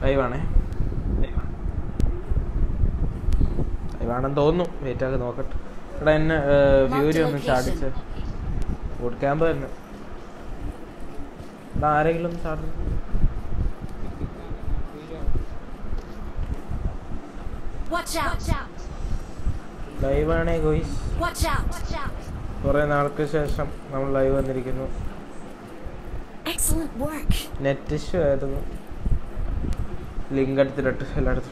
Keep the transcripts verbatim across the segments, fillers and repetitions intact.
ലൈവാണേ, ലൈവാണെന്ന് തോന്നുന്നു. വെയിറ്റ് ആക്കി നോക്കട്ടെ. എടാ എന്നെ ഫ്യൂരി ഒന്ന് ചാടിച്ച് ബൂട്ട് ക്യാമ്പ് തന്നെ. എടാ ആരെങ്കിലും ഒന്ന് ചാടുന്നു. ലൈവാണേ ഗോയ്സ്, കുറെ നാൾക്ക് ശേഷം നമ്മൾ ലൈവ് വന്നിരിക്കുന്നു. നെറ്റ് ഇഷ്യൂ ആയിരുന്നു, ലിങ്ക് എടുത്തിട്ട് എല്ലായിടത്തും.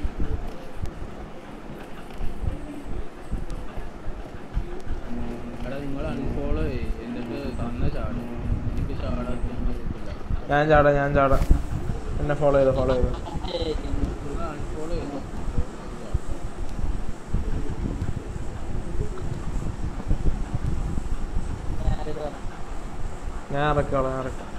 ഞാൻ ചാടാ ഞാൻ ചാടാ എന്നെ ഫോളോ ചെയ്തോ ഫോളോ ചെയ്തോ. ഞാൻ ഇറക്കോളാം ഞാൻ ഇറക്കാം.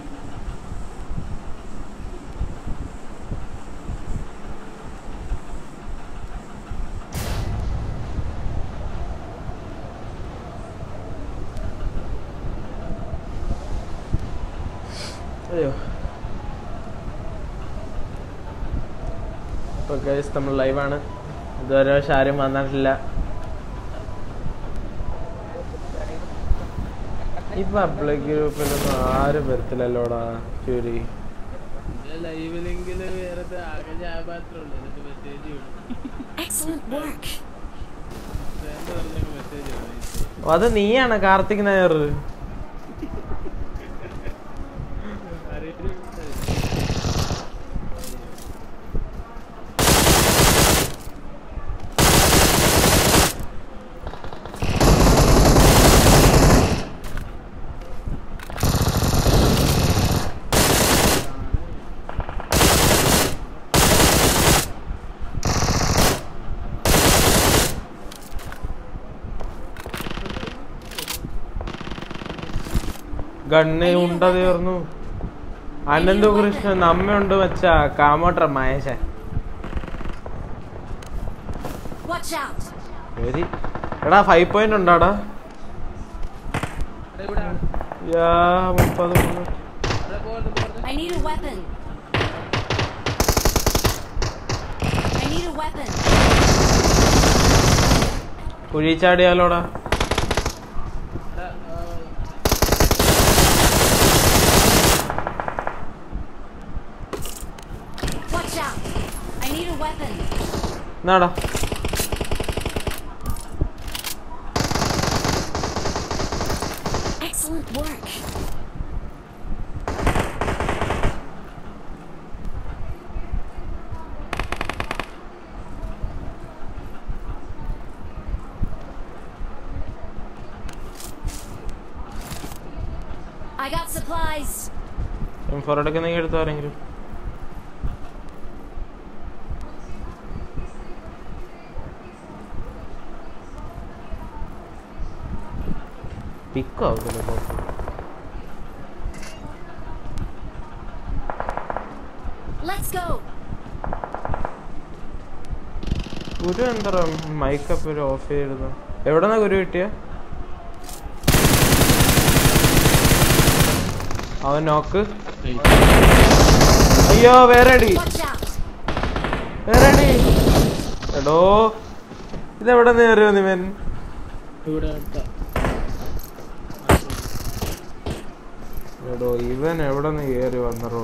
അയ്യോ ഇപ്പോൾ ഗൈസ് നമ്മൾ ലൈവാണ്. ഇതുവരെ പക്ഷെ ആരും വന്നിട്ടില്ല. ഈ പബ്ലിക് ഗ്രൂപ്പിലൊന്നും ആരും വരത്തില്ലല്ലോടാ ചൂരി. അത് നീയാണ് കാർത്തിക് നായർ. ഗണ്ണ ഉണ്ട തീർന്നു. അനന്തു കൃഷ്ണൻ അമ്മയുണ്ട് വെച്ച കാമോട്ടർ മഹേശൻ. എടാ ഫൈവ് പോയിന്റ് ഉണ്ടാടാ. മുപ്പത് കുഴിച്ചാടിയാലോടാ. എന്നാടാ I got supplies. M four എടുക്കുന്നെങ്കിൽ എടുത്തോ ആരെങ്കിലും. പിക്കോ ഗുരു എന്താ മൈക്കപ്പ് ഒരു ഓഫ് ചെയ്തിരുന്നു. എവിടെന്നാ ഗുരു കിട്ടിയ? അവൻ നോക്ക്. അയ്യോ വേറെ അടി വേറെ അടി. എടോ ഇതെവിടെ നേറിയോ നിവൻ? എടോ ഇവൻ എവിടെ നിന്ന് കയറി വന്നറോ?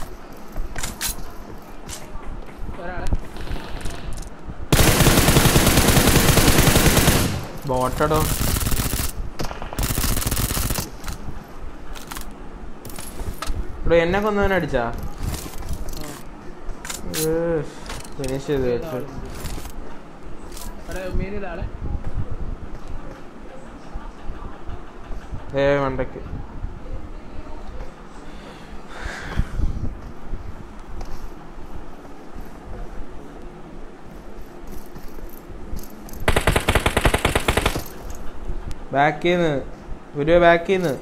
ബോട്ടടോ. ഇവിടെ എന്നെ കൊന്നവൻ അടിച്ചാ ഫിനിഷ് ചെയ്ത് വെച്ചു. ഏ മണ്ടയ്ക്ക് ബാക്കിന്ന് ഗുരുവെ ബാക്കിന്ന്.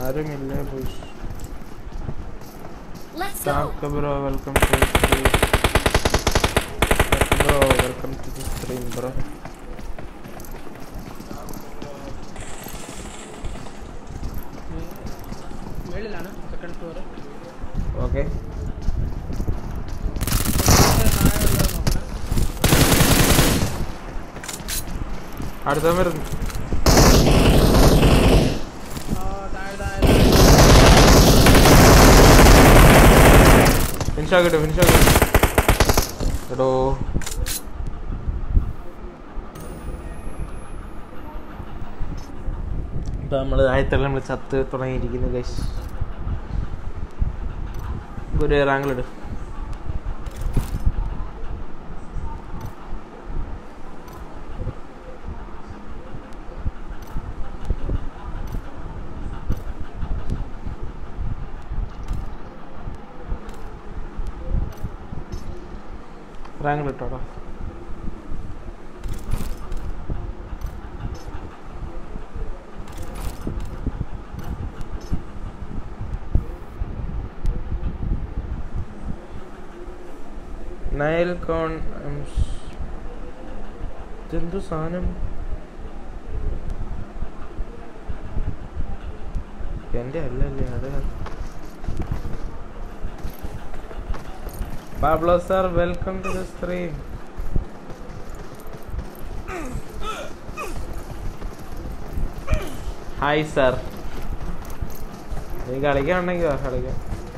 ആരുമില്ലേ boys. Let's go. Bro, welcome to the stream. Bro, welcome to the stream, bro. മേളിലാണ് സെക്കൻഡ് ഫ്ലോർ. ഓക്കെ അടുത്ത വരുന്നു. ഫിനിഷ് ആക്കട്ടെ ഫിനിഷ് ആക്കട്ടെ എടോ. ഇപ്പം നമ്മൾ ആയത്തെല്ലാം നമ്മൾ ചത്ത് തുടങ്ങിയിരിക്കുന്നു ഗൈസ്. ഒരു റാങ്കിലിട്. റാങ്കിലിട്ടോടാ. നയൽ കോൺ ഇതെന്തു സാധനം? എൻ്റെ അല്ലല്ലേ അത്. Pablo sir, welcome to the stream. Hi sir. നീ കളിക്കാണെങ്കിൽ വാ കളിക്കാം.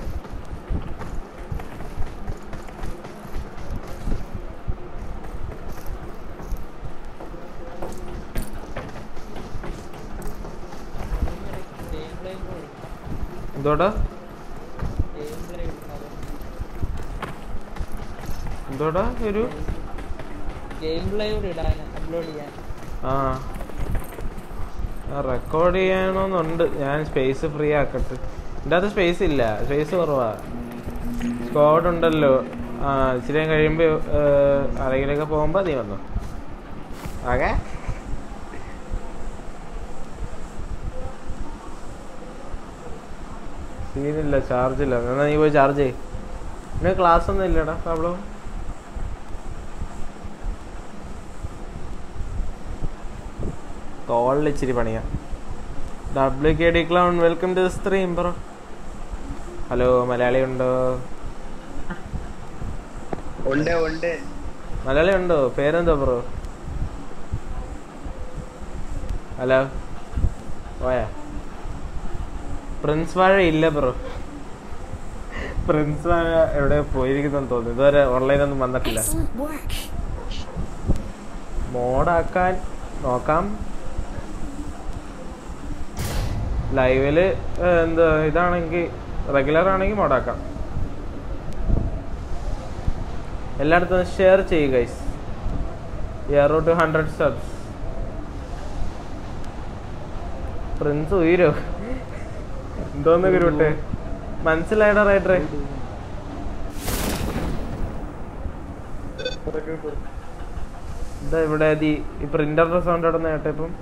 എന്തോടാ എന്തോടാ ഒരു ഗെയിം ലൈവ് ഇടാൻ അപ്ലോഡ് ചെയ്യാൻ. ആ റെക്കോർഡ് ചെയ്യണമെന്നുണ്ട്. ഞാൻ സ്പേസ് ഫ്രീ ആക്കട്ടെ. എൻ്റെ അത് സ്പേസ് ഇല്ല, സ്പേസ് കുറവാ. സ്ക്വാഡ് ഉണ്ടല്ലോ. ആ ഇച്ചിരി കഴിയുമ്പോൾ ആരെങ്കിലൊക്കെ പോകുമ്പോൾ നീ വന്നു. ആകെ സീനില്ല, ചാർജില്ല. എന്നാൽ നീ പോയി ചാർജ് ചെയ്യ്. പിന്നെ ക്ലാസ് ഒന്നും ഇല്ലടാ പ്രോബ്ലം. കോളിൽ ഇച്ചിരി പണിയാ. W K D clown welcome to stream bro. Hello Malayali ഉണ്ടോ? മലയാളി ഉണ്ടോ? പേരെന്തോ ബ്രോ? ഹലോ പോയാ? പ്രിൻസ് വാഴ ഇല്ല ബ്രോ. പ്രിൻസ് വാഴ എവിടെ പോയിരിക്കുന്നെന്ന് തോന്നുന്നു. ഇതുവരെ ഓൺലൈനൊന്നും വന്നിട്ടില്ല. മോഡാക്കാൻ നോക്കാം. ലൈവില് എന്താ ഇതാണെങ്കിൽ റെഗുലർ ആണെങ്കിൽ മോഡാക്കാം. എല്ലായിടത്തും ഷെയർ ചെയ്യുക guys. Year two hundred subs. Prince ഉയരോ എന്തോന്ന് ഗുരുട്ടെ മനസ്സിലായിടാ റൈറ്ററെ. എന്താ ഇവിടെ ഈ പ്രിന്ററിന്റെ സൗണ്ട് അവിടെ നിന്ന് കേട്ടെ ഇപ്പം.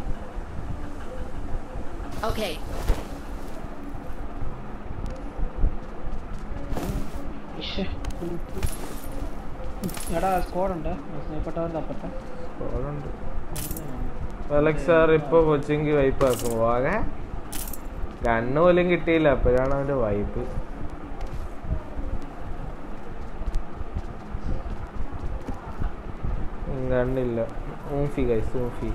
അലക്സ് സാർ ഇപ്പൊ കൊച്ചിങ് വൈപ്പ് ആക്കും. ആകെ ഗണ്ണ് പോലും കിട്ടിയില്ല, അപ്പോഴാണ് അവന്റെ വൈപ്പ്. ഗണ്ണില്ല. ഊഫി ഗൈസ് ഊഫി.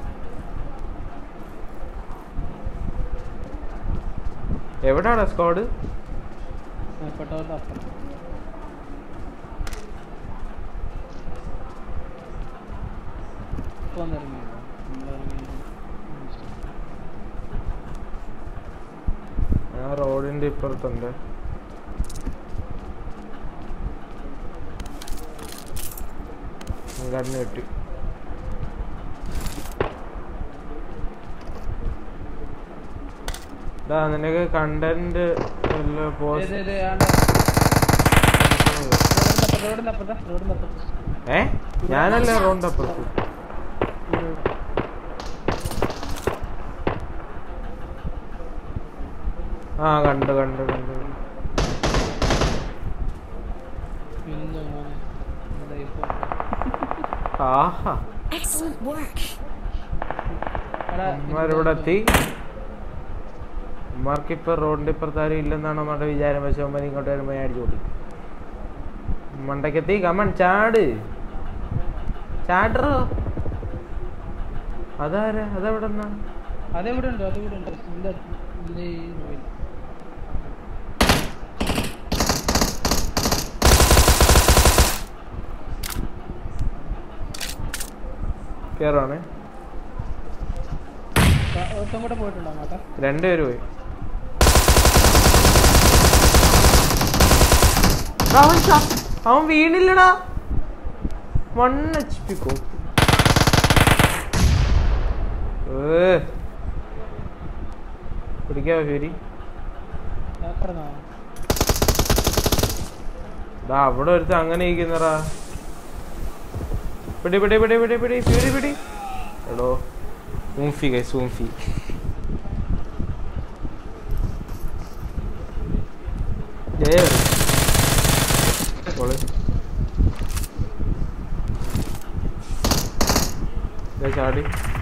എവിടാണ് സ്ക്വാഡ്? ആ റോഡിന്റെ ഇപ്പുറത്തുണ്ട്. ഗണ്ണ് കിട്ടി. നിനക്ക് കണ്ടന്റ് ഏ ഞാനല്ലേ റോഡിന്റെ അപ്പുറത്ത്. ആ കണ്ടു കണ്ടു കണ്ടു. ആഹാ ഇവിടെ എത്തി. ഉമ്മാർക്കിപ്പോ റോഡിന്റെ ഇപ്പുറത്താരും ഇല്ലെന്നാണ് നമ്മുടെ വിചാരം. പക്ഷെ അമ്മ ഇങ്ങോട്ട് വരുമ്പോ അടിച്ചു കൂട്ടി മണ്ടക്കെത്തി. കമൺ ചാട് ചാടറോ. അതാരാ അതെവിടെ അതെവിടെ ഉണ്ട് അതെവിടെ ഉണ്ട് കേറാണ്. രണ്ടുപേര് പോയി. അവൻ വീണില്ലടാ. വൺ എച്ച് പി കോ. പിടിക്കാവോ ശരി. അവിടെ ഒരുത്ത അങ്ങനെ ഇരിക്കുന്നറാ. പിടി പിടി പിടി പിടി പിടി പിടി പിടി. എടോ സൂംഫി കൈ സൂംഫി. ചാടി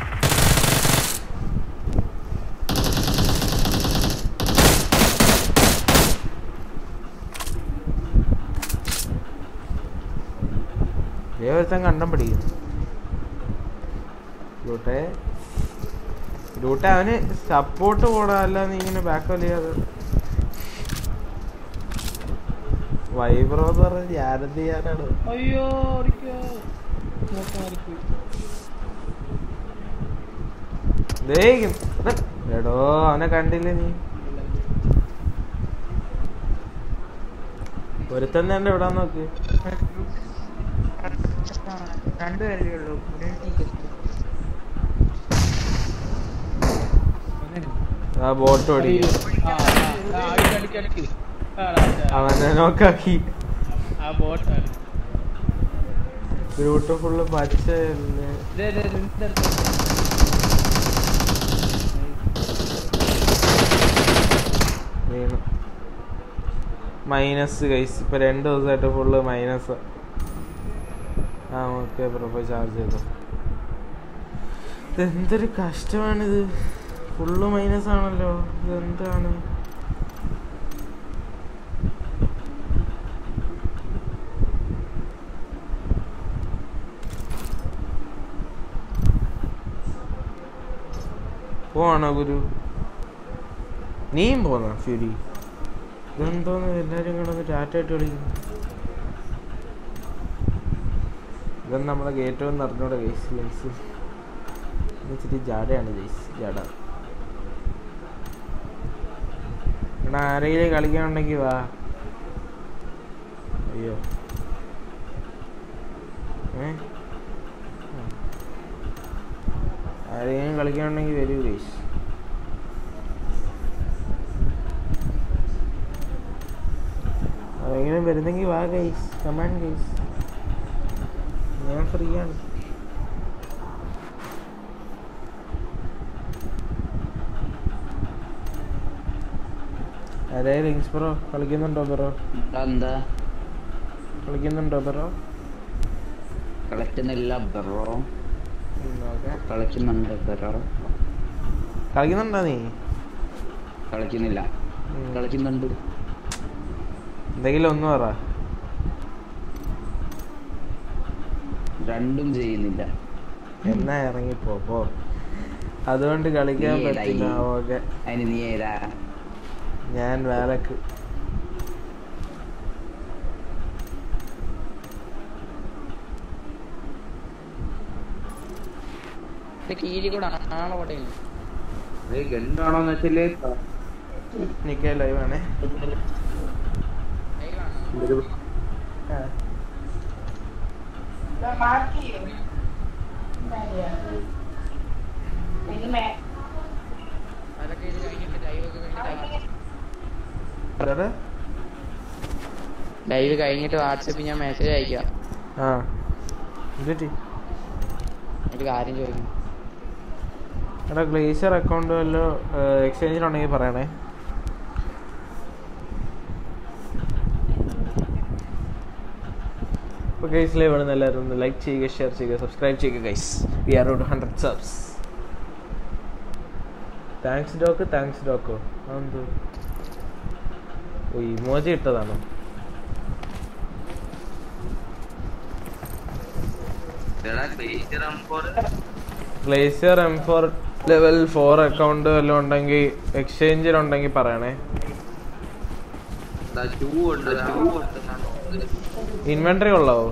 ഒരുത്തൻ കണ്ടം പിടിക്കുന്നു. ലൂട്ടെ ലൂട്ടെ അവന് സപ്പോർട്ട് പോടാ. അല്ല നീ ഇങ്ങനെ ബാക്ക് വലിയാതെ വൈബ്രോ എന്ന് പറഞ്ഞ ഞാനെന്ത് ചെയ്യാനാണ്. അയ്യോ എടോ അവനെ കണ്ടില്ലേ നീ. ഒരുത്തൻ തന്നെ ഇവിടെ നോക്ക്. രണ്ടുപേരേ ഉള്ളൂ. ആ ബോട്ട് ഓടിക്കും. അവനെ നോക്കാക്കി. ഗ്രൂട്ട് ഫുള്ള് പച്ച വീണു. Minus guys. ഇപ്പൊ രണ്ടു ദിവസമായിട്ട് ഫുള്ള് മൈനസ്. ആ ഓക്കെ ബ്രോ പോയി ചാർജ് ചെയ്തോ. ഇതെന്തൊരു കഷ്ടമാണിത്. ഫുള്ള് മൈനസ് ആണല്ലോ. ഇതെന്താണ് പോവാണോ ഗുരു? നീയും പോന്ന ഫ്യൂരി? ഇതെന്തോന്ന് എല്ലാരും കിടന്ന് ടാറ്റായിട്ട് കളിക്കുന്നു. ഇതൊന്നും നമ്മളെ ഏറ്റവും നിറഞ്ഞൂടെ ഗൈസ്. ലെൻസ് ഇച്ചിരി ജാടയാണ് ഗൈസ്. ജാട എടാ ആരെങ്കിലും കളിക്കാനുണ്ടെങ്കിൽ വാ. അയ്യോ ഏ ആരെങ്കിലും കളിക്കാനുണ്ടെങ്കിൽ വരൂ ഗൈസ്. ആരെങ്കിലും വരുന്നെങ്കിൽ വാ ഗൈസ്. Come on guys. ഞാൻ ഫ്രീ ആണ്. അരേ റിങ്സ് ബ്രോ കളിക്കുന്നുണ്ടോ ബ്രോ? എന്താ കളിക്കുന്നുണ്ടോ ബ്രോ? കളിക്കുന്നില്ല ബ്രോ. കളിക്കുന്നുണ്ട് ബ്രോ. കളിക്കുന്നുണ്ടോ നീ? കളിക്കുന്നില്ല. കളിക്കുന്നുണ്ട്. എന്തെങ്കിലും ഒന്ന് പറ. രണ്ടും ചെയ്യുന്നില്ല. എന്നാ ഇറങ്ങിപ്പോ പോ. അതുകൊണ്ട് കളിക്കാൻ പറ്റില്ല. ഓക്കെ അതിന് നീ ഏതാ? ഞാൻ വേലക്ക്. ഗണ്ടാണോന്ന് വെച്ചാല് നിക്ക ലൈവ് ആണേ. ലൈവ് കഴിഞ്ഞിട്ട് വാട്സാപ്പിൽ ഞാൻ മെസ്സേജ് അയക്കാം. ആ എന്നിട്ട് ഒരു കാര്യം ചോദിക്കും. എടാ ഗ്ലേസർ അക്കൗണ്ട് വല്ലോ എക്സ്ചേഞ്ചിലുണ്ടെങ്കിൽ പറയണേ. അപ്പോൾ ഗൈസ് ലൈവ് ആണ്, എല്ലാവരും ഒന്ന് ലൈക്ക് ചെയ്യുക, ഷെയർ ചെയ്യുക, സബ്സ്ക്രൈബ് ചെയ്യുക guys. We are out hundred subs. Thanks doc, thanks ഡോക്കോ. അതെന്തോ ഓ ഇമോജി ഇട്ടതാണോ? Glacier M four level four account വല്ലതും ഉണ്ടെങ്കിൽ എക്സ്ചേഞ്ചിലുണ്ടെങ്കിൽ പറയണേ. ഇൻവെന്ററി ഉള്ളാവോ?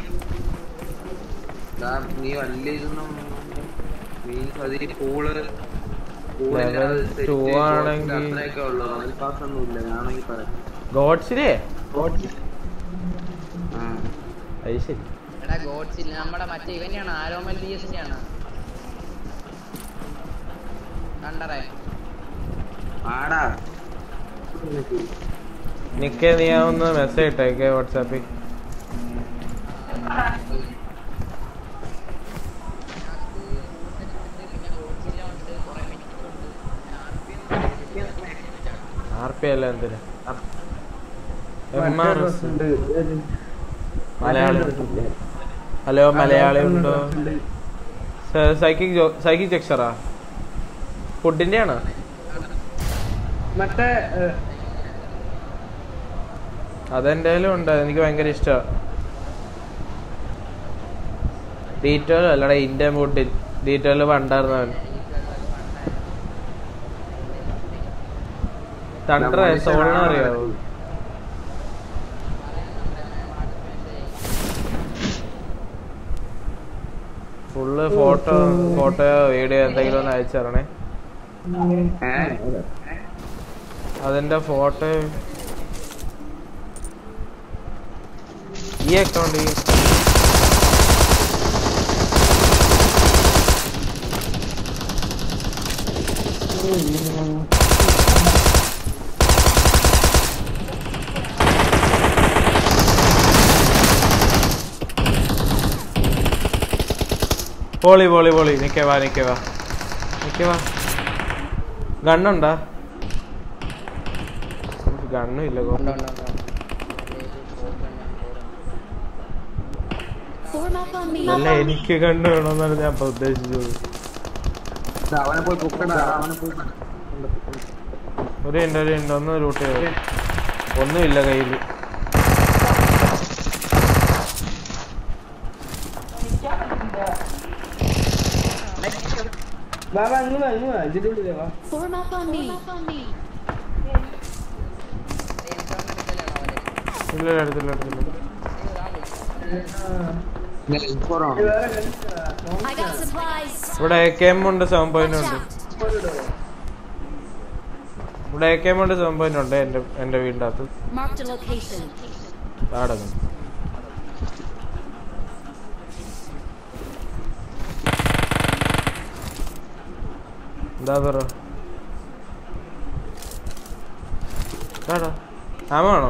ഗോഡ്സിലെ അത് ശരി. നമ്മുടെ മറ്റേ ഇവനെയാണ് ആരോമൽ ഡി എസിന്റെ ആണ് കണ്ടറേ ആടാ. നിക്കേ നീ ഒന്ന് മെസ്സേജ് ഇട്ടേക്കെ വാട്സാപ്പിൽ. ആർ പി അല്ല എന്തിന് മലയാളി? ഹലോ മലയാളി ഉണ്ടോ? സൈക്കിക് സൈക്കിക് ചെക്സറാ ഫുഡിന്റെ ആണോ? മറ്റേ അതെന്റെ ഉണ്ട്, എനിക്ക് ഭയങ്കര ഇഷ്ടമാണ്. ഡീറ്റെയിൽ അല്ലടാ ഇന്ത്യൻ ഫുഡിൽ ഡീറ്റെയിൽ പണ്ടായിരുന്നവൻ. തണ്ടർ സോളിനെ അറിയാവോ? ഫുള്ള് ഫോട്ടോ ഫോട്ടോയോ വീഡിയോ എന്തെങ്കിലും ഒന്ന് അയച്ചു തരണേ. അതിന്റെ ഫോട്ടോ ഈ അക്കൗണ്ട് പോളി പോളി പോളി. നിക്കവാ നിക്കവാ നിക്കവാ. ഗണ്ണുണ്ടാ? ഗണ്ണും ഇല്ല. അല്ല എനിക്ക് കണ്ണു വേണമെന്നാണ് ഞാൻ ഇപ്പൊ ഉദ്ദേശിച്ചത്. ഒരു ഉണ്ട് ഒരു ഉണ്ട് ഒന്ന് റൂട്ട് ചെയ്ത് ഒന്നുമില്ല കയ്യില്. ഇല്ല എടുത്തില്ല എടുത്തില്ല. ഇവിടെ എ കെ എം ഉണ്ട്, സെവൻ പോയിന്റ് ഉണ്ട്. ഇവിടെ എ കെ എം ഉണ്ട്, സെവൻ പോയിന്റ് ഉണ്ട് എന്റെ എന്റെ വീടിന്റെ അകത്ത്. താടങ്ങും എന്താ പറ ആമാണോ?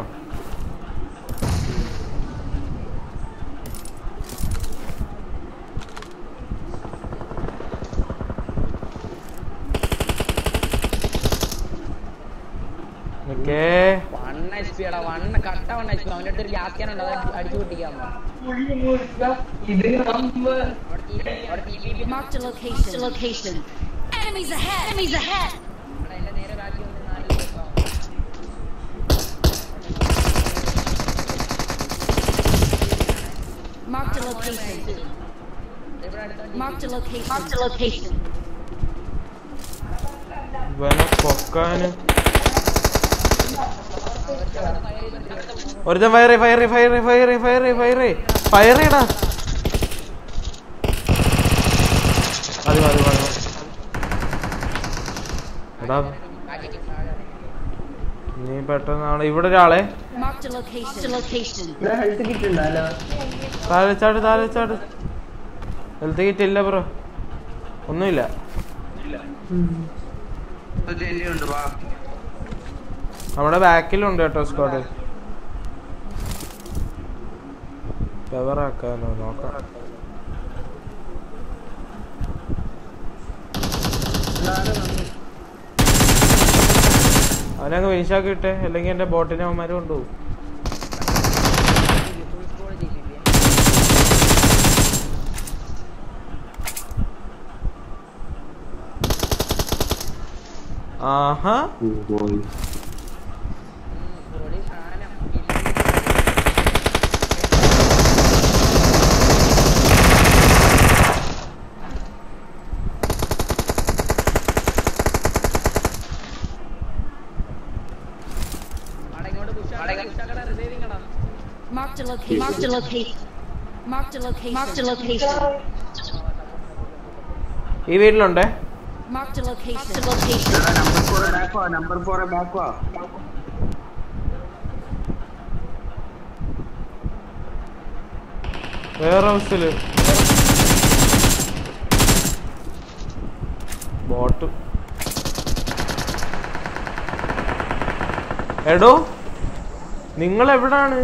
അടിച്ചു പൊട്ടിക്കാമോ? Marked a location. Marked a location. Marked a location. Bueno, പൊക്കാന് ഒരുത്തൻ ഫയറി ഫയറി ഫയറി ഫയറി ഫയറി ഫയറി ഫയറിടാ. മതി മതി മതി എടാ നീ പെട്ടെന്നാണ്. ഇവിടെ ഒരാളെ താഴെ ചാട് താഴെ ചാട്. ഹെൽത്ത് കിറ്റ് ഇല്ല ബ്രോ, ഒന്നുമില്ല. നമ്മുടെ ബാക്കിലുണ്ട് കേട്ടോ സ്ക്വാഡ്. കവറാക്കാനോ നോക്കാം. അവനങ്ങ് ഫിനിഷാക്കി ഇട്ടെ, അല്ലെങ്കിൽ എന്റെ ബോട്ടിനെ അവന്മാര് കൊണ്ടുപോകും. ആഹാ പോയി Marked a location. Marked a location. Marked a location. Marked a location. ഈ വീട്ടിലുണ്ടേ. Marked a location. Marked a location. Number four back വാ നമ്പർ ഫോർ ബാക്ക് വാ വേറെ ഹൗസില് ബോട്ട്. എടോ നിങ്ങൾ എവിടാണ്?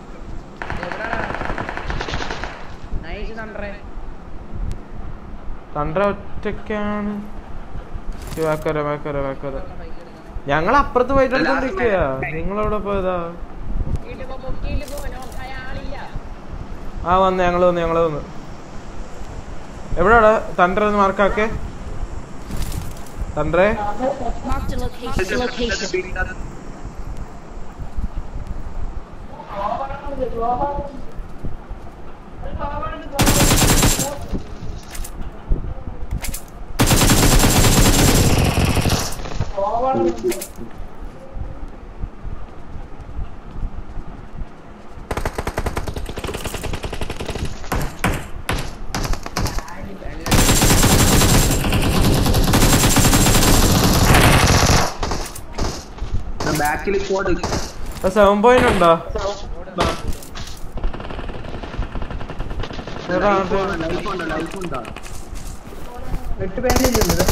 തണ്ട്ര ഒറ്റക്കാണ്. വേക്കര വേക്കര വേക്കര ഞങ്ങൾ അപ്പുറത്ത് പോയിട്ടിരിക്കുക. നിങ്ങളെവിടെ പോയതാ? ആ വന്ന് ഞങ്ങള് വന്ന് ഞങ്ങള് വന്ന് എവിടെയാടാ തണ്ട്ര ഒന്ന് മാർക്കാക്കെ. തണ്ട്രേ ബാക്കിൽ സെവൻ പോയിന്റ് ഉണ്ടോ? എട്ട് പേരുണ്ട്.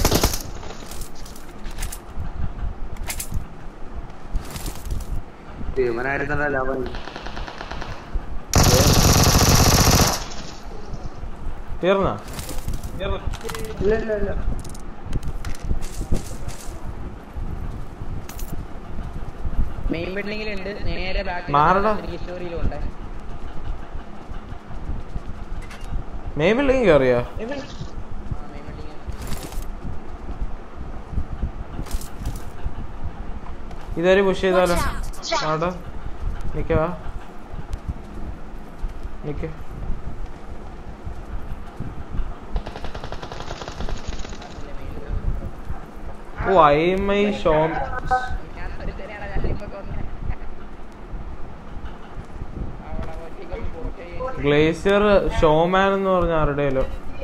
തീർന്നാ? ഇല്ല ഇല്ല ഇല്ല. മെയിൻ ബിൽഡിംഗിലുണ്ട്. നേരെ ബാക്ക് മാറടാ. സ്റ്റോറിയിലുണ്ട്. മെയിൻ ബിൽഡിംഗ് കയറിയാ? ഇതൊരു പുഷ് ചെയ്താലോ? ആടാ നിക്കവാ നിക്ക. ഓ ഐ മൈ ഷോ ഗ്ലേസിയർ ഷോമാൻ എന്ന് പറഞ്ഞ ആരുടെയല്ലോ.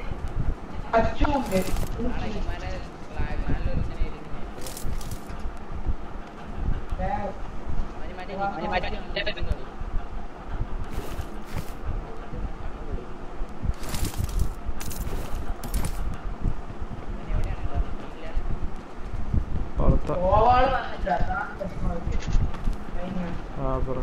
ആ പറ.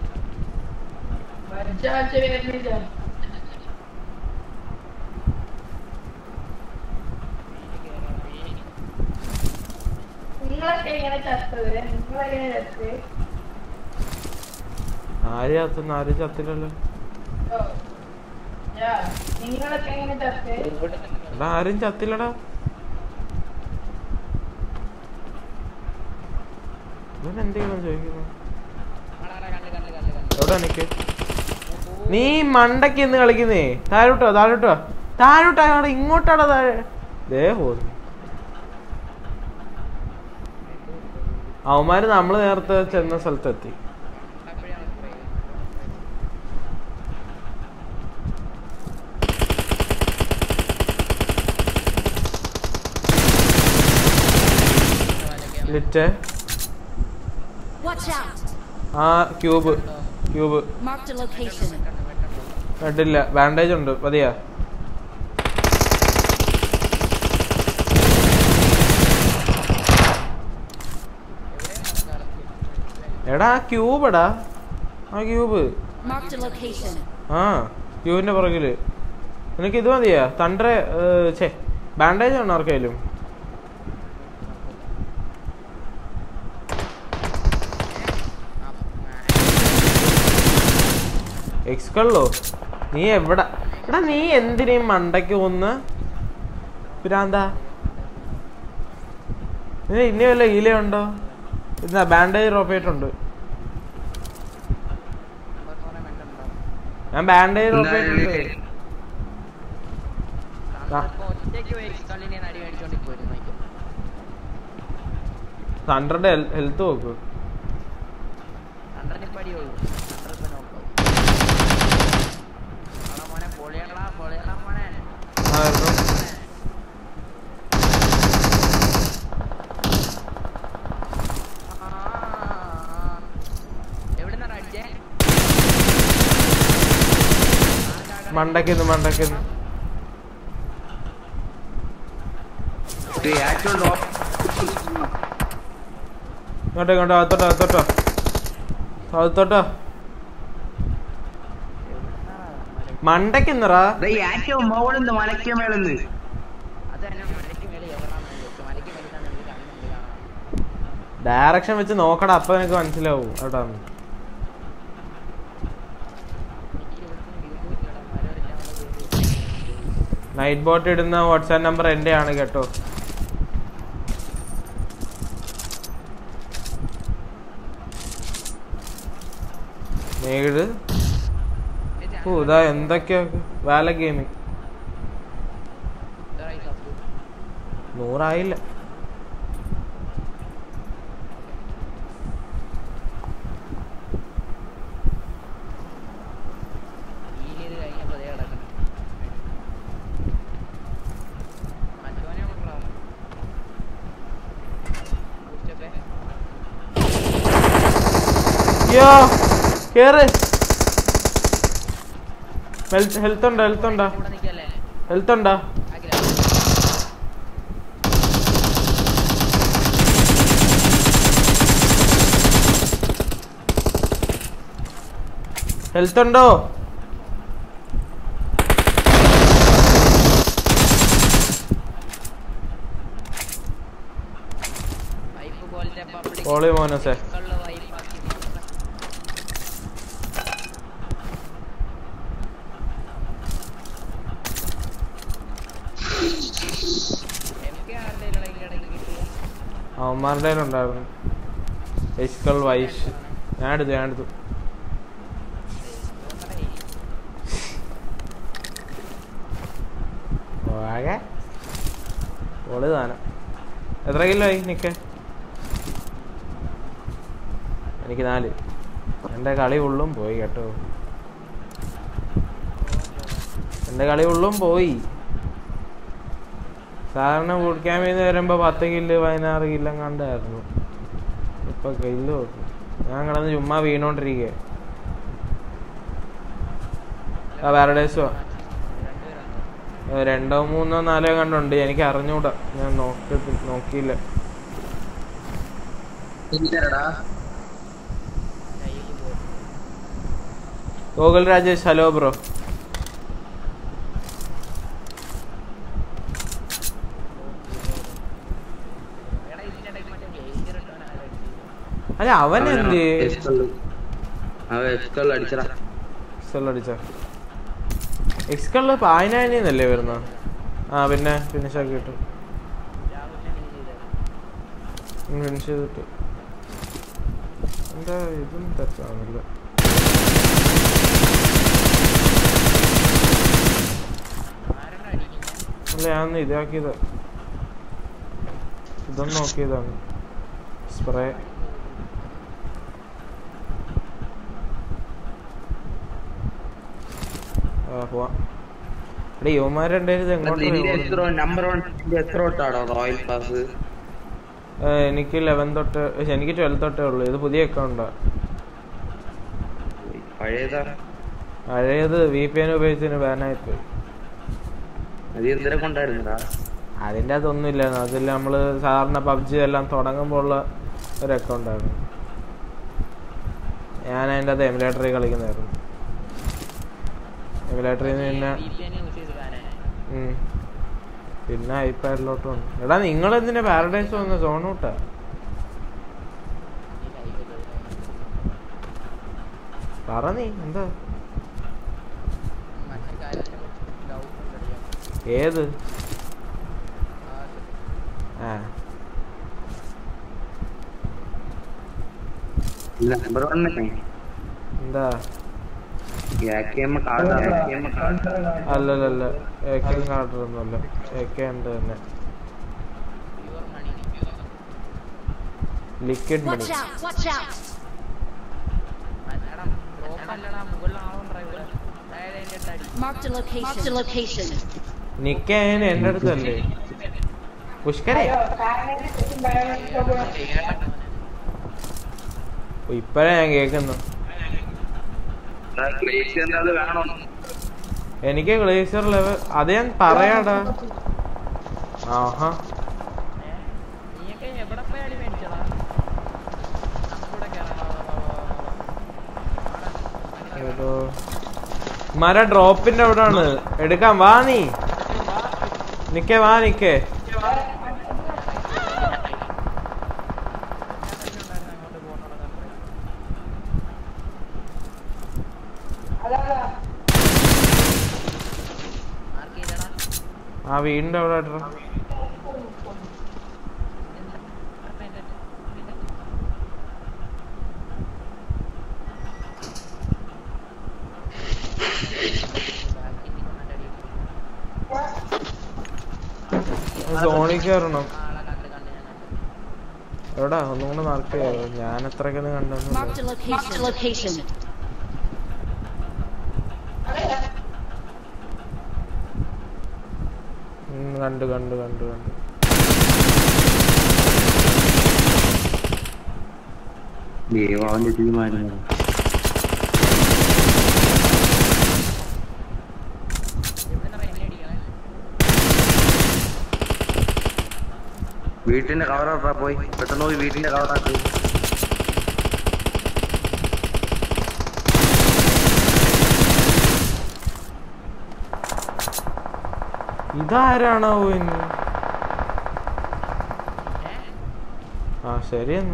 ആര് ചത്തുന്ന? ആരും ചത്തില്ലല്ലോ. എടാ ആരും ചത്തില്ലടാ. ഇവൻ എന്തെങ്കിലും ചോദിക്കുന്നു. എവിടെ നിക്ക്? നീ മണ്ടക്ക് എന്ന് കളിക്കുന്നേ. താഴോട്ടോ താഴോട്ടോ താഴോട്ടാ. ഇങ്ങോട്ടാടാ താഴെ. ദേ പോന്നു അവന്മാര്. നമ്മള് നേരത്തെ ചെന്ന സ്ഥലത്തെത്തി. ലിറ്റ് ആ ക്യൂബ് ക്യൂബ് കണ്ടില്ല. ബാൻഡേജ് ഉണ്ട്. മതിയാ? എടാ ക്യൂബ് എടാ. ആ ക്യൂബ് ആ ക്യൂബിന്റെ പുറകില്. നിനക്ക് ഇത് മതിയാ? തണ്ട്ര ഛേ ബാൻഡേജ് ആണോ ആർക്കായാലും? എക്സ്കളോ നീ എവിടെ? എടാ നീ എന്തിനേം മണ്ടയ്ക്ക് ഒന്ന് പിരാന്താ. ഇത് ഇനി വല്ല ഹീലയുണ്ടോ? ഇതാ ബാൻഡേജ് റോപ്പേറ്റുണ്ട്. ഞാൻ ബാൻഡേജ് റോപ്പേറ്റുണ്ട്. ഹൺഡ്രഡ് ഹെൽത്ത് നോക്ക്. മണ്ടക്കുന്നു മണ്ടക്കുന്നു. ഇങ്ങോട്ടോ ഇങ്ങോട്ടോ അകത്തോട്ടോ അകത്തോട്ടോ അകത്തോട്ടോ. മണ്ടക്കുന്നറാ ഡയറക്ഷൻ വെച്ച് നോക്കടാ, അപ്പൊ എനിക്ക് മനസ്സിലാവും കേട്ടോ. നൈറ്റ് ബോട്ട് ഇടുന്ന വാട്സാപ്പ് നമ്പർ എൻ്റെ ആണ് കേട്ടോ. നേട് ഓ ഇതാ എന്തൊക്കെയാ വാല ഗെയിമിങ്. നൂറായില്ല. കേറ്. ഹെൽത്ത് ഉണ്ടോ ഹെൽത്ത് ഉണ്ടോ ഹെൽത്ത് ഉണ്ടോ? ഹെൽത്ത് ഉണ്ടോ? ഓളി മോനസേ അവന്മാരുടെ ഉണ്ടായിരുന്നു. എസ്കൾ വൈഷ് ഞാനെടുത്തു ഞാനെടുത്തു. ആകെ ഓള് താനം. എത്ര കിലോ ആയി നിക്ക്? എനിക്ക് നാല്. എൻ്റെ കളി ഉള്ളും പോയി കേട്ടോ. എൻ്റെ കളി ഉള്ളും പോയി. സാധാരണ ബൂട്ട് ക്യാമ്പിൽ നിന്ന് വരുമ്പോൾ പത്ത് കില്ല് പതിനാറ് കില്ലും കണ്ടായിരുന്നു. ഇപ്പൊ കില്ല് നോക്കും. ഞാൻ കിടന്ന് ചുമ്മാ വീണോണ്ടിരിക്കുക. പാരഡൈസോ രണ്ടോ മൂന്നോ നാലോ കണ്ടുണ്ട്. എനിക്ക് അറിഞ്ഞൂടാ, ഞാൻ നോക്കി നോക്കിയില്ല. Gokul Rajesh hello bro. അല്ല അവൻ എന്ത് എക്സ്കള് പായനല്ലേ വരുന്ന? ആ പിന്നെ ഫിനിഷ് ആക്കിട്ട് ഫിനിഷ് ചെയ്തിട്ട് എന്താ ഇതും തെറ്റാവുന്നില്ല. അല്ല ഞാൻ ഇതാക്കിയത് ഇതൊന്നും നോക്കിയതാണ്. സ്പ്രേ എനിക്ക് ലെവൻ തൊട്ട് എനിക്ക് ട്വൽവ് തൊട്ടേ ഉള്ളു. ഇത് പുതിയ അക്കൗണ്ടാ. പഴയത് വി പി എൻ ഉപയോഗിച്ചതിന് ബാനായിപ്പോയി. അതിൻ്റെ അതൊന്നും ഇല്ലായിരുന്നു. അതിൽ നമ്മള് സാധാരണ പബ്ജി എല്ലാം തുടങ്ങുമ്പോൾ ഉള്ള ഒരു അക്കൗണ്ടായിരുന്നു. ഞാൻ അതിൻ്റെ അത് എമുലേറ്ററിൽ കളിക്കുന്നതായിരുന്നു. എമുലേറ്ററിൽ നിന്ന് പിന്നെ പിന്നെ ഐപാഡിലോട്ട് വന്നു. എടാ നിങ്ങളെന്തിനാ പാരഡൈസ് വന്ന സോൺ ഔട്ടാ? പറ നീ എന്താ? ഏത്? ആ നമ്പർ വൺ എന്താ അല്ലല്ല എ കെ കാർഡൊന്നുമല്ല എ കെ ഉണ്ട് തന്നെ liquid money Watch out! Watch out! Marked a location. Marked a location. നിക്ക എന്റെ അടുത്തല്ലേ പുഷ്കരെ ഇപ്പഴേ ഞാൻ കേക്കുന്നു എനിക്ക് ഗ്ലേസിയർ ലെവൽ അത് ഞാൻ പറയാടാ ആഹാ മര ഡ്രോപ്പിന്റെ അവിടെ ആണ് എടുക്കാം വാ നീ നിക്കേ വാ നിക്കേ ആ വീടിന്റെ അവിടെ ഇടണം സോണി കയറണം എവിടാ ഒന്നും കൂടെ മാർക്ക് ചെയ്യാമോ ഞാൻ എത്രക്കൊന്നും കണ്ടെന്ന് കണ്ടു കണ്ടു കണ്ടു കണ്ടു ദേവാവിന്റെ തീരുമാനം വീട്ടിന്റെ കവറാ പോയി പെട്ടെന്ന് പോയി വീട്ടിന്റെ കവറാക്കി ഇതാരാണോ ഇനി ആ ശരിയെന്നു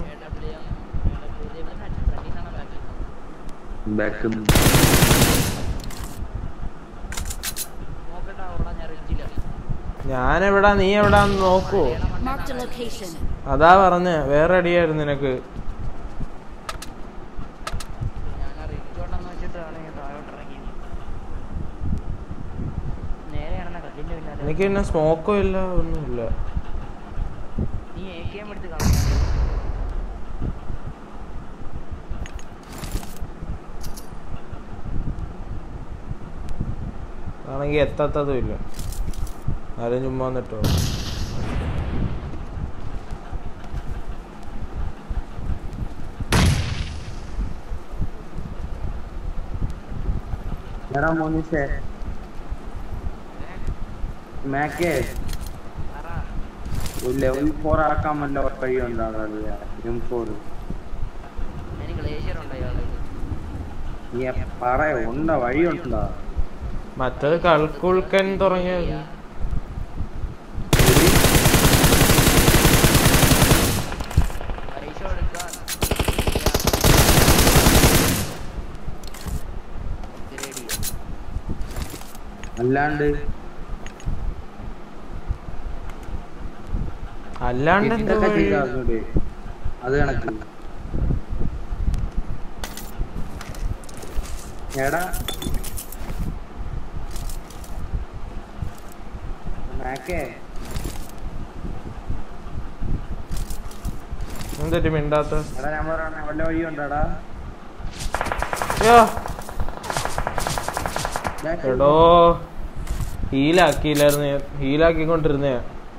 ബാക്ക് ഞാനെവിടാ നീ എവിടാന്ന് നോക്കൂ അതാ പറഞ്ഞ വേറെ അടിയായിരുന്നു നിനക്ക് എനിക്ക് പിന്നെ സ്മോക്കോ ഇല്ല ഒന്നുമില്ല ആണെങ്കി എത്താത്തതും ഇല്ല ആരും ചുമ്മാ വന്നിട്ടോ ലെവൽ ഫോർ ആക്കാൻ വല്ല കഴിയുണ്ടാകും എം ഫോർ പറയ ഉണ്ട വഴിയുണ്ടോ മറ്റത് കൾക്കുൾക്കൻ തുടങ്ങിയത് അല്ലാണ്ട് അല്ലാണ്ട് അത് കണക്ക് എടാ എന്തൊരു മിണ്ടാത്ത വല്ല വഴിയുണ്ടാടാ എടോ ഹീലാക്കിയില്ലായിരുന്നു ഹീലാക്കിക്കൊണ്ടിരുന്നേ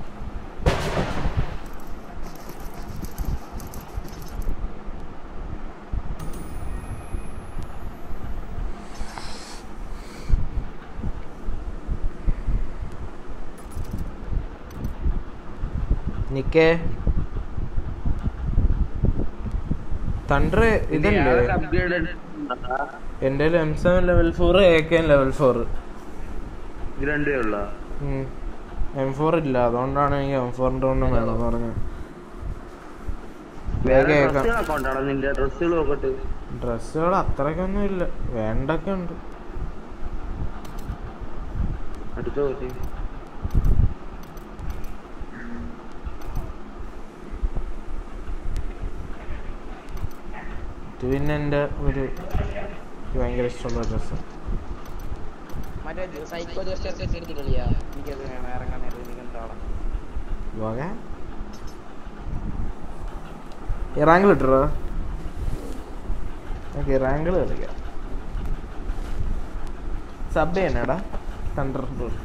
നിക്കേ തണ്ടർ ഇതല്ലേ എന്റെ M seven level four A K level four M four ഇല്ല അതുകൊണ്ടാണ് എനിക്ക് എം ഫോറിന്റെ കൊണ്ടും വേണം പറഞ്ഞു ഡ്രസ്സുകൾ അത്രക്കൊന്നും ഇല്ല വേണ്ടൊക്കെ ഉണ്ട് പിന്നെ എൻ്റെ ഒരു ഭയങ്കര ഇഷ്ടമുള്ള ഡ്രസ്സ്. മറ്റേ സൈക്കോ ജസ്റ്റ് എടുത്തിട്ടില്ല. എനിക്കത് വേണം ഇറങ്ങാൻ നേരം എനിക്കെന്താണ് പോകാൻ ഇറാങ്കിൾ ഇട്ടോ. ഓക്കെ ഇറാങ്കിൾ കളിക്കാം. സബ് ചെയ്യണേടാ തണ്ടർ ബോൾട്ട്.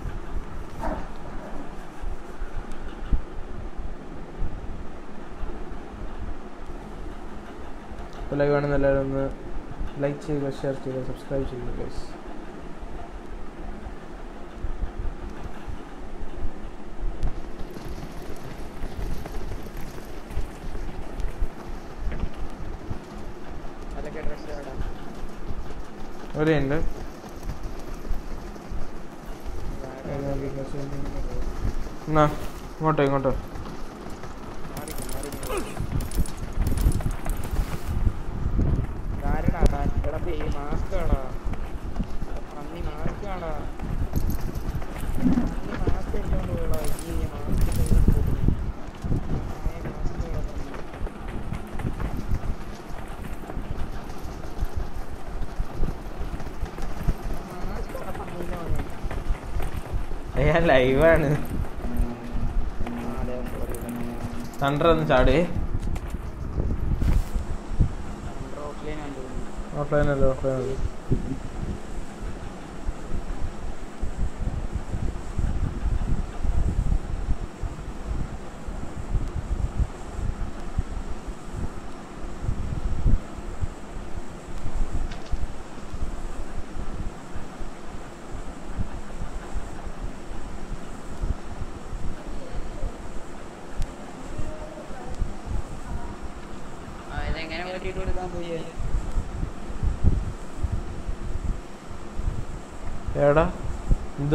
ലൈവ് ആണെന്ന് എല്ലാവരും ഒന്ന് ലൈക്ക് ചെയ്യുക, ഷെയർ ചെയ്യുക, സബ്സ്ക്രൈബ് ചെയ്യുക ഗൈസ്. ഒരേണ്ട് എന്നാ ഇങ്ങോട്ടോ ഇങ്ങോട്ടോ. മാസ്ക് ആണോ അന്നി മാസ്ക് ആണോ മാസ്ക് എടുത്തോണ്ട് പോയടാ. ഈ മാസ്ക് ഞാൻ ലൈവാണ്. തണ്ടർ ഒന്ന് ചാടേ. ഓഫ്ലൈനല്ലോ ഓഫ്ലൈനല്ലോ. ഇതെങ്ങനെ ഓട്ടിട്ട് കൊടുക്കാൻ പോയി? എടാ എന്തോ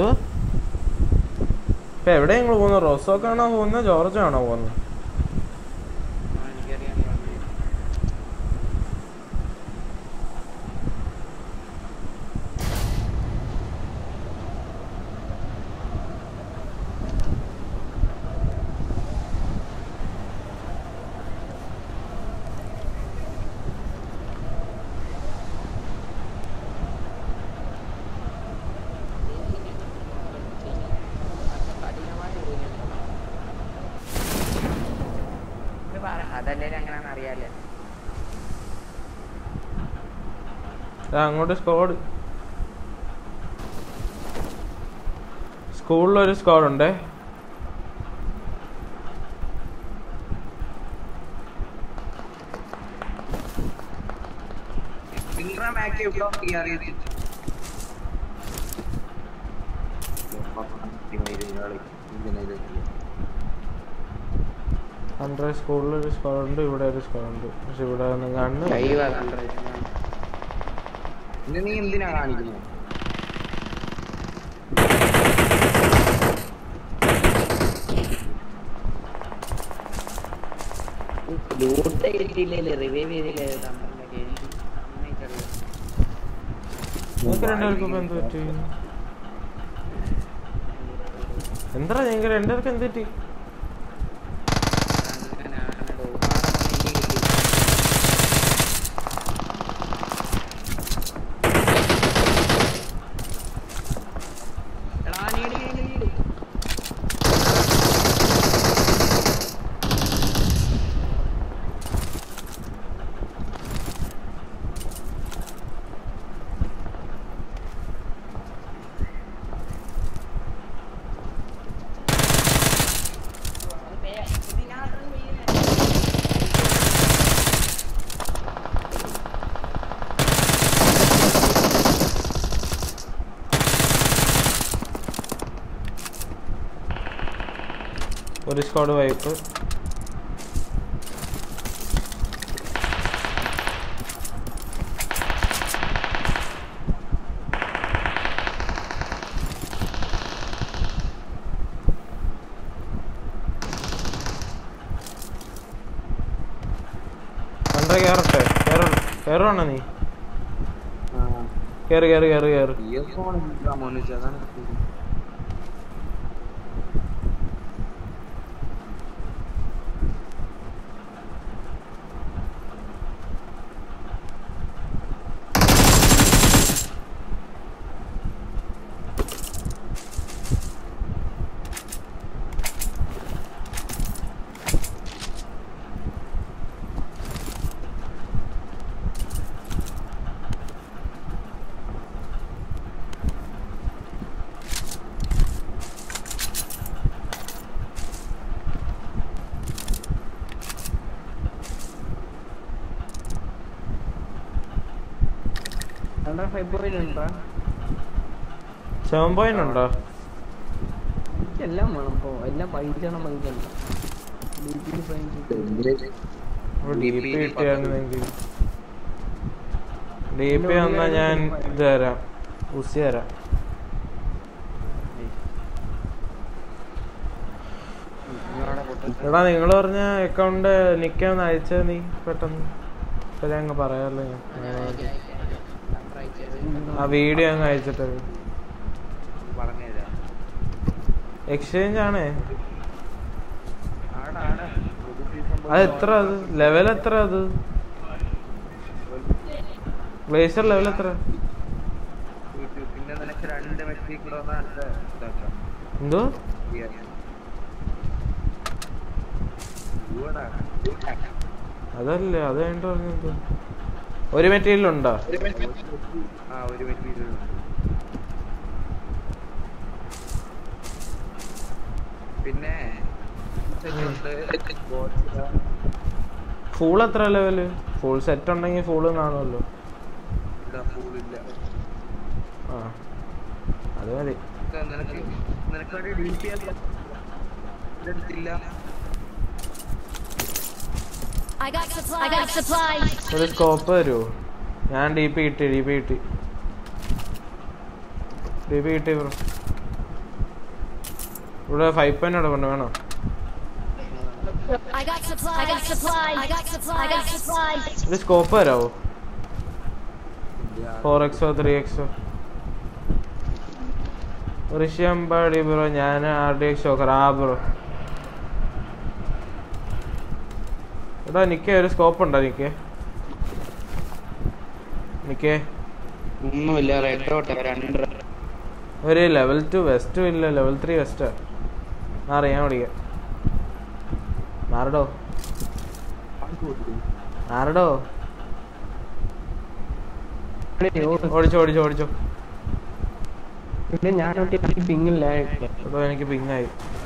ഇപ്പൊ എവിടെ നിങ്ങൾ പോകുന്നത്? റോസോക്കാണോ പോകുന്നത്? ജോർജ് ആണോ പോകുന്നത്? അങ്ങോട്ട് സ്ക്വാഡ് സ്കൂളിലൊരു സ്ക്വാഡ് ഉണ്ടേ. അണ്ടർ സ്കൂളിലൊരു സ്ക്വാഡ് ഉണ്ട്, ഇവിടെ ഒരു സ്ക്വാഡ് ഉണ്ട്. പക്ഷെ ഇവിടെ ഒന്നും കാണുന്നു. നീ എന്തിനാ കാണിക്കുന്നത്? എന്താ ഞങ്ങൾക്ക് രണ്ടുപേർക്ക് എന്ത് പറ്റി? ഒരു സ്ക്വാഡ് വൈപ്പ്. കണ്ട കേറട്ടെ? കേറുവാണോ നീ? കേറ് കേറ് കേറ് കേറ്. ഫൈവ് പോയിന്റ് ഉണ്ടോ സെവൻ പോയിന്റ് ഉണ്ടോ എല്ലാം വേണം ഇപ്പൊ എല്ലാം പൈസണം പൈസ ഡി പി കിട്ടിയായിരുന്നെങ്കിൽ ഡി പി വന്നാ ഞാൻ ഇത് തരാം ഉസി തരാം എടാ നിങ്ങൾ പറഞ്ഞ അക്കൗണ്ട് നിക്കാൻ അയച്ചാ നീ പെട്ടെന്ന് ഇപ്പൊ ഞാൻ അങ്ങ് പറയാമല്ലോ ഞാൻ ആ വീഡിയോ അങ്ങ് അയച്ചിട്ട് എക്സ്ചേഞ്ച് ആണേ അത് എത്ര അത് ലെവൽ എത്ര അത് ഗ്ലേസർ ലെവൽ എത്ര എന്തോ അതല്ലേ അത് കഴിഞ്ഞിട്ട് പറഞ്ഞത് ഒരു മെറ്റീരിയൽ ഉണ്ടോ പിന്നെ ഫുൾ എത്ര ലെവല് ഫുൾ സെറ്റ് ഉണ്ടെങ്കിൽ ഫുള്ള് കാണുമല്ലോ ആ അത് മതി I got supplies. I got supplies. ഒരു സ്കോപ്പ് തരുമോ ഞാൻ ഡി പി കിട്ടി ഡി പി കിട്ടി ഡി പി കിട്ടി ബ്രോ ഇവിടെ ഫൈവ് പോയിന്റ് എടുക്കണ്ട വേണോ I got supplies. I got supplies. I got supplies. I got supplies. ഒരു സ്കോപ്പ് തരാവോ ഫോർ എക്സോ ത്രീ എക്സോ ഋഷിയമ്പാടി ബ്രോ ഞാൻ ആർ ഡി എക്സ് നോക്കാം ആ ബ്രോ എടാ നിക്കേ ഒരു സ്കോപ്പ് ഉണ്ടോ നിക്കേ നിക്കേ ഒന്നുമില്ല റെഡ് രണ്ട് ഒരു ലെവൽ ടു വെസ്റ്റും ഇല്ല ലെവൽ ത്രീ വെസ്റ്റാ അറിയാൻ പഠിക്കാം മാറടോ മാറടോ ഓടിച്ചോ ഓടിച്ചോ ഓടിച്ചോ ഞാൻ പിങ്ങില്ല എടോ എനിക്ക് പിങ്ങായി